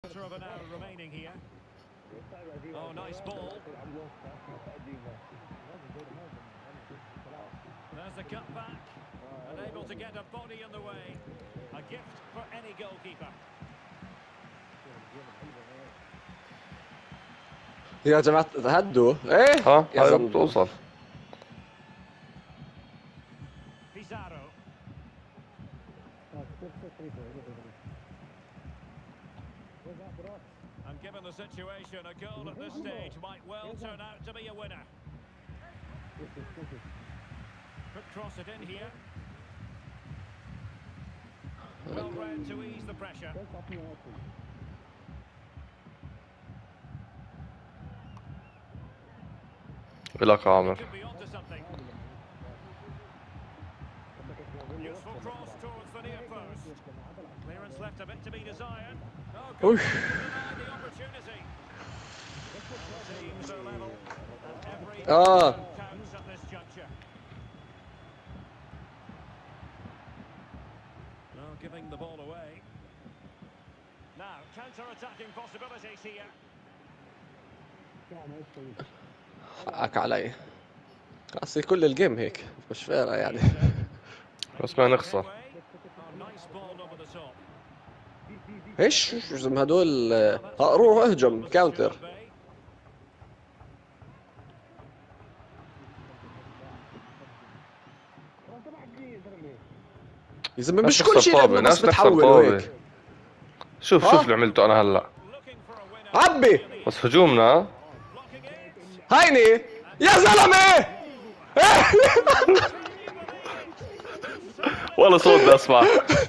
Of an hour remaining here. Oh, nice ball. There's the cut back. Unable to get a body in the way. A gift for any goalkeeper. يا جماعة تهدوا ايه ها يا هاي زلمة بتوصل. Pizarro. And given the situation, a goal at this stage might well turn out to be a winner. Could cross it in here. Well read to ease the pressure. إلك عامر. Could be onto something. Useful cross towards the near post. Clearance left a bit to be desired. Oh, good. Denied the opportunity. Teams are level, and every counts at this juncture. Well, giving the ball away. Now, counter-attacking possibilities here. حقك علي أصلي كل الجيم هيك مش فارقة يعني. بس ما نخسر. ايش شو اسم هدول روح اهجم كاونتر. يا زلمة مش كل شيء لعبنا بس بتحول وهيك. شوف اللي عملته انا هلا. عبي بس هجومنا هيني يا زلمة. ولا صوت بدي اسمع.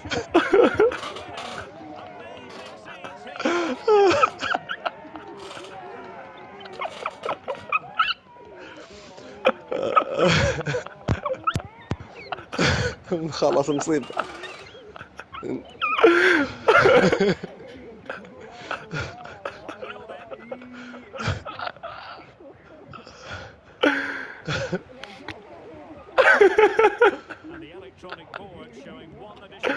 خلاص نصيب. And the electronic board showing one additional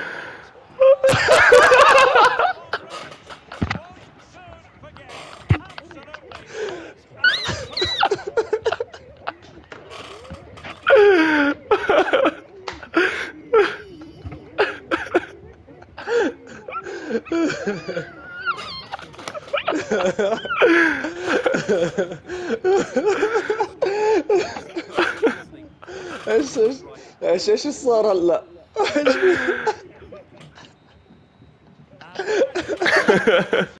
ايش صار هلا؟